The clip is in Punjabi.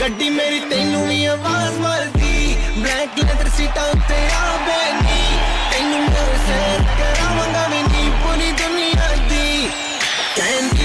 ਗੱਡੀ ਮੇਰੀ ਤੈਨੂੰ ਵੀ ਆਵਾਜ਼ ਮਾਰਦੀ ਬਲੈਕ ਲੈਦਰ ਸੀਟਾਂ ਉੱਤੇ ਆਵੇ ਨੀ ਤੈਨੂੰ ਮੈਂ ਸੈਰ ਕਰਾਵਾਂਗਾ ਵੀ ਨੀ ਪੂਰੀ ਦੁਨੀਆ ਦੀ